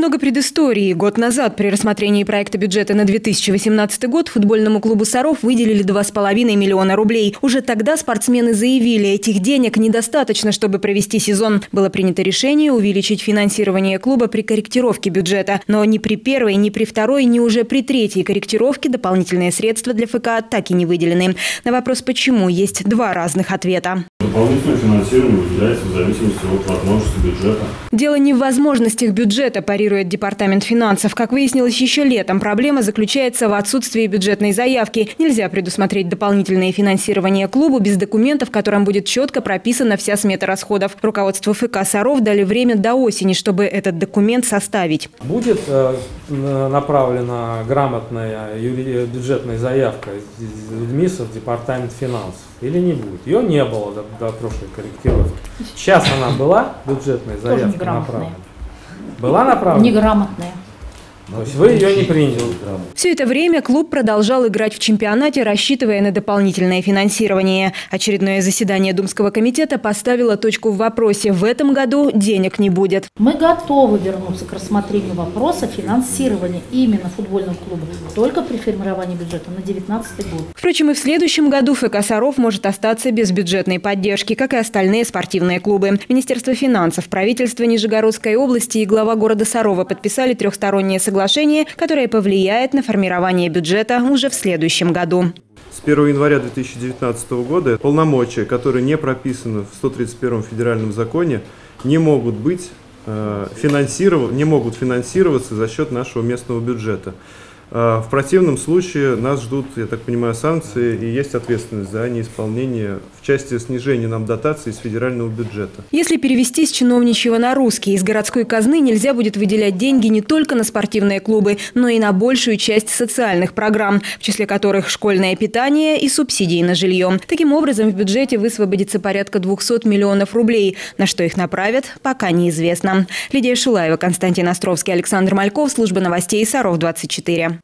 Немного предыстории. Год назад при рассмотрении проекта бюджета на 2018 год футбольному клубу «Саров» выделили 2,5 миллиона рублей. Уже тогда спортсмены заявили, этих денег недостаточно, чтобы провести сезон. Было принято решение увеличить финансирование клуба при корректировке бюджета. Но ни при первой, ни при второй, ни уже при третьей корректировке дополнительные средства для ФК так и не выделены. На вопрос «почему?» есть два разных ответа. Дополнительное финансирование выделяется в зависимости от возможности бюджета. Дело не в возможностях бюджета, парирует Департамент финансов. Как выяснилось еще летом, проблема заключается в отсутствии бюджетной заявки. Нельзя предусмотреть дополнительное финансирование клубу без документа, в котором будет четко прописана вся смета расходов. Руководству ФК «Саров» дали время до осени, чтобы этот документ составить. Будет направлена грамотная бюджетная заявка из МИСа в Департамент финансов или не будет? Ее не было до прошлой корректировки. Сейчас она была, бюджетная заявка направлена? Была направлена? Неграмотная. То есть вы ее не приняли? Все это время клуб продолжал играть в чемпионате, рассчитывая на дополнительное финансирование. Очередное заседание Думского комитета поставило точку в вопросе. В этом году денег не будет. Мы готовы вернуться к рассмотрению вопроса финансирования именно футбольного клуба только при формировании бюджета на 2019 год. Впрочем, и в следующем году ФК «Саров» может остаться без бюджетной поддержки, как и остальные спортивные клубы. Министерство финансов, правительство Нижегородской области и глава города Сарова подписали трехстороннее соглашение, которое повлияет на формирование бюджета уже в следующем году. С 1 января 2019 года полномочия, которые не прописаны в 131 федеральном законе, не могут финансироваться за счет нашего местного бюджета. В противном случае нас ждут, я так понимаю, санкции и есть ответственность за неисполнение в части снижения нам дотаций из федерального бюджета. Если перевести с чиновничьего на русский, из городской казны нельзя будет выделять деньги не только на спортивные клубы, но и на большую часть социальных программ, в числе которых школьное питание и субсидии на жилье. Таким образом, в бюджете высвободится порядка 200 миллионов рублей. На что их направят, пока неизвестно. Лидия Шулаева, Константин Островский, Александр Мальков, служба новостей Саров 24.